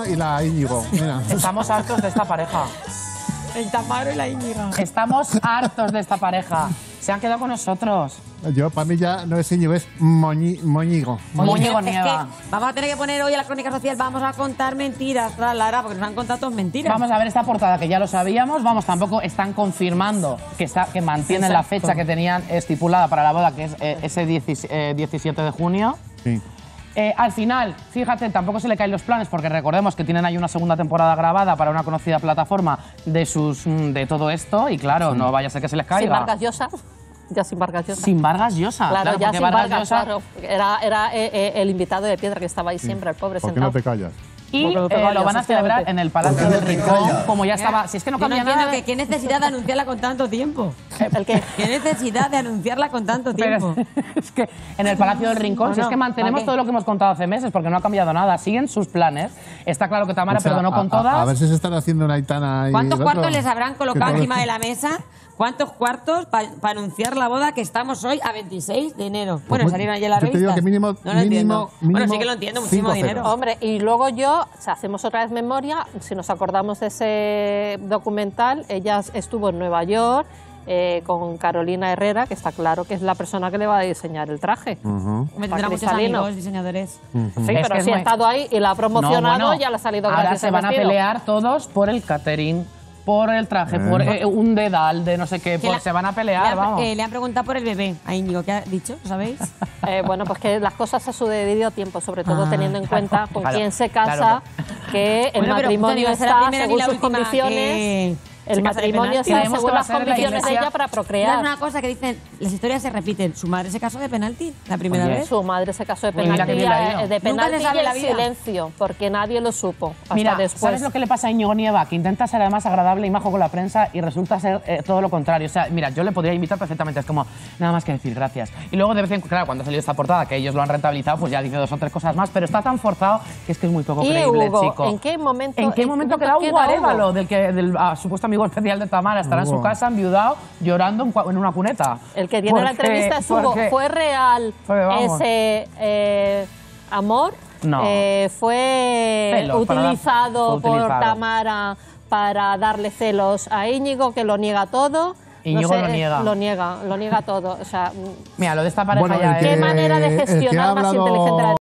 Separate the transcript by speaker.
Speaker 1: y la Íñigo. Mira.
Speaker 2: Estamos hartos de esta pareja.
Speaker 3: El Tamaro y la Íñigo.
Speaker 2: Estamos hartos de esta pareja. Se han quedado con nosotros.
Speaker 1: Yo, para mí ya no es Íñigo, es Moñigo.
Speaker 2: Moñigo
Speaker 3: Es
Speaker 2: niega.
Speaker 3: que vamos a tener que poner hoy a la crónica social, vamos a contar mentiras, Lara, porque nos han contado todas mentiras.
Speaker 2: Vamos a ver esta portada que ya lo sabíamos. Vamos, tampoco están confirmando que mantienen la fecha que tenían estipulada para la boda, que es ese 17 de junio.
Speaker 1: Sí.
Speaker 2: Al final, fíjate, tampoco se le caen los planes porque recordemos que tienen ahí una segunda temporada grabada para una conocida plataforma de todo esto y claro, no vaya a ser que se les caiga.
Speaker 4: Sin Vargas Llosa. Ya sin Vargas Llosa.
Speaker 2: Sin Vargas Llosa.
Speaker 4: Claro, ya
Speaker 2: porque
Speaker 4: sin Vargas,
Speaker 2: Llosa
Speaker 4: claro. Era el invitado de piedra que estaba ahí siempre, el pobre
Speaker 1: ¿Por qué
Speaker 4: sentado.
Speaker 1: no te callas?
Speaker 2: y
Speaker 4: Porque no te vayas,
Speaker 2: lo van a celebrar en el Palacio del Rincón, como ya estaba. Si es que no
Speaker 3: Yo no
Speaker 2: cambia
Speaker 3: entiendo
Speaker 2: nada.
Speaker 3: ¿qué necesidad de anunciarla con tanto tiempo?
Speaker 4: ¿El qué?
Speaker 3: ¿Qué necesidad de anunciarla con tanto tiempo?
Speaker 2: Pero es que en el Palacio del Rincón,
Speaker 3: ¿O
Speaker 2: si es
Speaker 3: no?
Speaker 2: que mantenemos
Speaker 3: ¿Para qué?
Speaker 2: todo lo que hemos contado hace meses, porque no ha cambiado nada, siguen sus planes. Está claro que Tamara
Speaker 1: O sea,
Speaker 2: perdonó con todas.
Speaker 1: A ver si se están haciendo una Aitana y
Speaker 3: ¿Cuántos
Speaker 1: el
Speaker 3: cuartos
Speaker 1: otro.
Speaker 3: les habrán
Speaker 1: Que
Speaker 3: colocado
Speaker 1: todo-
Speaker 3: encima de la mesa? ¿Cuántos cuartos para anunciar la boda que estamos hoy a 26 de enero? Bueno,
Speaker 1: Pues,
Speaker 3: salieron ayer las
Speaker 1: yo te digo
Speaker 3: revistas.
Speaker 1: que mínimo-
Speaker 3: No lo entiendo.
Speaker 1: mínimo-
Speaker 3: Bueno, sí
Speaker 1: mínimo
Speaker 3: que lo entiendo, muchísimo
Speaker 1: 5-0.
Speaker 3: dinero.
Speaker 4: Hombre, y luego yo, o sea, hacemos otra vez memoria, si nos acordamos de ese documental, ella estuvo en Nueva York con Carolina Herrera, que está claro que es la persona que le va a diseñar el traje.
Speaker 3: Me tendrá muchos
Speaker 4: Cristalino.
Speaker 3: amigos diseñadores.
Speaker 4: Sí,
Speaker 2: Es
Speaker 4: pero
Speaker 2: que es
Speaker 4: si ha
Speaker 2: muy-
Speaker 4: estado ahí y la ha promocionado,
Speaker 2: No, bueno,
Speaker 4: ya le ha salido
Speaker 2: ahora
Speaker 4: gratis
Speaker 2: se
Speaker 4: el
Speaker 2: van a
Speaker 4: vestido.
Speaker 2: pelear todos por el catering, por el traje, por un dedal de no sé qué, se van a pelear, vamos.
Speaker 3: Le han preguntado por el bebé a Íñigo. ¿Qué ha dicho? ¿Lo sabéis?
Speaker 4: Bueno, pues que las cosas a su debido tiempo, sobre todo teniendo en
Speaker 2: claro,
Speaker 4: cuenta con
Speaker 2: claro,
Speaker 4: quién se casa,
Speaker 2: claro.
Speaker 4: que el
Speaker 3: Bueno, pero
Speaker 4: matrimonio
Speaker 3: no será la
Speaker 4: está
Speaker 3: primera ni
Speaker 4: según
Speaker 3: la
Speaker 4: sus
Speaker 3: última
Speaker 4: condiciones.
Speaker 3: que
Speaker 4: El
Speaker 3: se casa de
Speaker 4: matrimonio
Speaker 3: penalti.
Speaker 4: está
Speaker 2: Creemos que
Speaker 4: según
Speaker 2: va a
Speaker 4: las
Speaker 2: ser en la
Speaker 4: condiciones de
Speaker 2: iglesia.
Speaker 4: ella para
Speaker 3: Es
Speaker 4: procrear.
Speaker 3: una cosa que dicen, las historias se repiten. Su madre se casó de penalti la primera
Speaker 2: Oye,
Speaker 3: vez.
Speaker 4: Su madre se casó de
Speaker 2: Uy, mira
Speaker 4: penalti,
Speaker 2: qué bien le ha ido.
Speaker 4: de
Speaker 3: Nunca
Speaker 4: penalti
Speaker 3: se sabe
Speaker 4: y en
Speaker 3: la vida.
Speaker 4: silencio, porque nadie lo supo hasta
Speaker 2: Mira,
Speaker 4: después.
Speaker 2: ¿sabes lo que le pasa a Íñigo Nieva? Que intenta ser además agradable y majo con la prensa y resulta ser todo lo contrario. O sea, mira, yo le podría invitar perfectamente, es como, nada más que decir gracias. Y luego de vez en cuando, claro, cuando ha salido esta portada, que ellos lo han rentabilizado, pues ya dice 2 o 3 cosas más, pero está tan forzado que es muy poco
Speaker 4: Y
Speaker 2: creíble,
Speaker 4: Hugo,
Speaker 2: chico.
Speaker 4: ¿en qué momento
Speaker 2: queda un
Speaker 4: Hugo?
Speaker 2: guarévalo del supuesto amigo especial de Tamara? Estará en su
Speaker 1: Hugo.
Speaker 2: casa, enviudado, llorando en una cuneta.
Speaker 4: El que tiene la entrevista es Hugo.
Speaker 2: porque-
Speaker 4: ¿Fue real
Speaker 2: Porque, vamos.
Speaker 4: ese amor?
Speaker 2: No.
Speaker 4: ¿Fue
Speaker 2: Celos,
Speaker 4: utilizado
Speaker 2: fue
Speaker 4: por
Speaker 2: utilizado.
Speaker 4: Tamara para darle celos a Íñigo, que lo niega todo?
Speaker 2: Íñigo lo niega.
Speaker 4: Lo niega todo. O sea,
Speaker 2: Mira, lo de esta pareja
Speaker 1: Bueno,
Speaker 2: ya
Speaker 1: el
Speaker 2: es...
Speaker 4: qué manera de
Speaker 1: el que ha
Speaker 4: gestionar más
Speaker 1: hablado-
Speaker 4: inteligente la